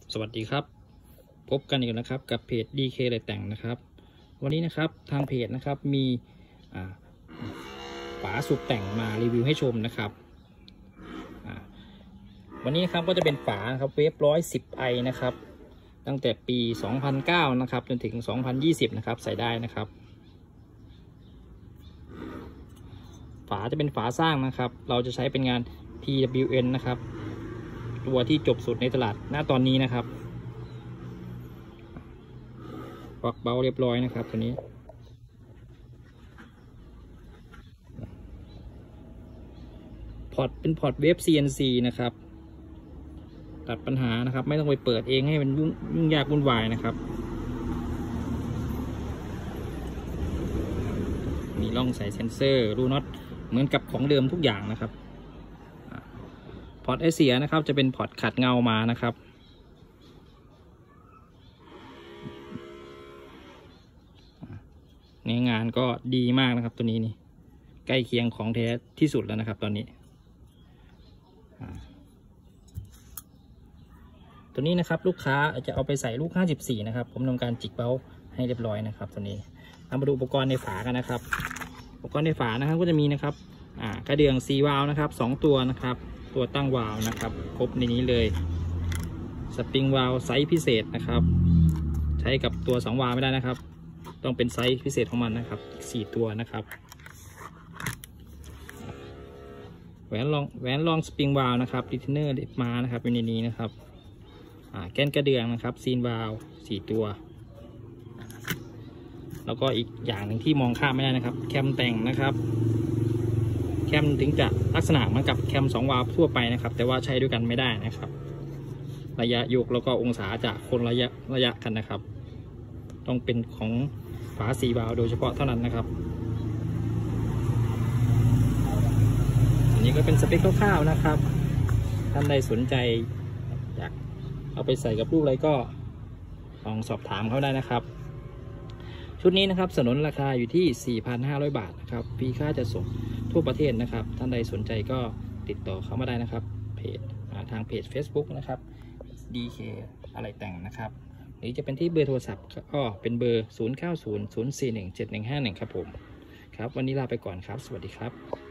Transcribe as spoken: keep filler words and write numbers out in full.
สวัสดีครับพบกันอีกนะครับกับเพจ ดี เค อะไรแต่งนะครับวันนี้นะครับทางเพจนะครับมีฝาสูบแต่งมารีวิวให้ชมนะครับวันนี้นะครับก็จะเป็นฝาครับเวฟร้อยสิบไอนะครับตั้งแต่ปีสองพันเก้านะครับจนถึงสองพันยี่สิบนะครับใส่ได้นะครับฝาจะเป็นฝาสร้างนะครับเราจะใช้เป็นงาน พี ดับเบิลยู เอ็น นะครับตัวที่จบสุดในตลาดณตอนนี้นะครับปักเบาเรียบร้อยนะครับตัวนี้พอร์ตเป็นพอร์ตเวฟ ซี เอ็น ซี นะครับตัดปัญหานะครับไม่ต้องไปเปิดเองให้มันยุ่งยากวุ่นวายนะครับมีร่องใส่เซนเซอร์รูน็อตเหมือนกับของเดิมทุกอย่างนะครับพอร์ตไอเสียนะครับจะเป็นพอร์ตขัดเงามานะครับในงานก็ดีมากนะครับตัวนี้นี่ใกล้เคียงของแท้ที่สุดแล้วนะครับตอนนี้ตัวนี้นะครับลูกค้าจะเอาไปใส่ลูกห้าสิบสี่นะครับผมทำการจิกเบ้าให้เรียบร้อยนะครับตัวนี้มาดูอุปกรณ์ในฝากันนะครับอุปกรณ์ในฝานะครับก็จะมีนะครับอ่ากระเดื่องซีวาล์วนะครับสองตัวนะครับตัวตั้งวาล์วนะครับครบในนี้เลยสปริงวาล์วไซส์พิเศษนะครับใช้กับตัวสองวาล์วไม่ได้นะครับต้องเป็นไซส์พิเศษของมันนะครับสี่ตัวนะครับแหวนรองแหวนรองสปริงวาล์วนะครับรีเทนเนอร์มานะครับอยู่ในนี้นะครับอ่าแกนกระเดื่องนะครับซีนวาล์วสี่ตัวแล้วก็อีกอย่างหนึ่งที่มองข้ามไม่ได้นะครับแคมแต่งนะครับแคมถึงจะลักษณะเหมือนกับแคมสองวาล์วทั่วไปนะครับแต่ว่าใช้ด้วยกันไม่ได้นะครับระยะโยกแล้วก็องศาจะคนระยะระยะกันนะครับต้องเป็นของฝาสีวาล์วโดยเฉพาะเท่านั้นนะครับอันนี้ก็เป็นสเปคคร่าวๆนะครับท่านใดสนใจอยากเอาไปใส่กับลูกอะไรก็ลองสอบถามเขาได้นะครับชุดนี้นะครับสนนราคาอยู่ที่ สี่พันห้าร้อย บาทนะครับฟรีค่าจะส่งทั่วประเทศนะครับท่านใดสนใจก็ติดต่อเข้ามาได้นะครับเพจทางเพจ Facebook นะครับ ดี เค อะไรแต่งนะครับหรือจะเป็นที่เบอร์โทรศัพท์ก็เป็นเบอร์ ศูนย์ เก้า ศูนย์ ศูนย์ สี่ หนึ่ง เจ็ด หนึ่ง ห้า หนึ่ง ครับผมครับวันนี้ลาไปก่อนครับสวัสดีครับ